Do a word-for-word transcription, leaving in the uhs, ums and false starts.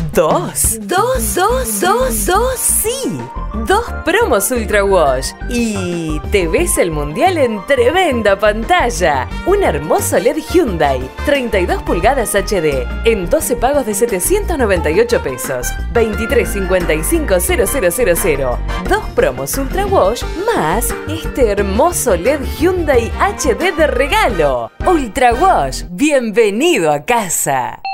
¿Dos? ¿Dos, dos, dos, dos? ¡Sí! Dos promos Ultra Wash. Y te ves el mundial en tremenda pantalla. Un hermoso L E D Hyundai, treinta y dos pulgadas H D, en doce pagos de setecientos noventa y ocho pesos. veintitrés cincuenta y cinco cero cero cero cero. Dos promos Ultra Wash más este hermoso L E D Hyundai H D de regalo. Ultra Wash, bienvenido a casa.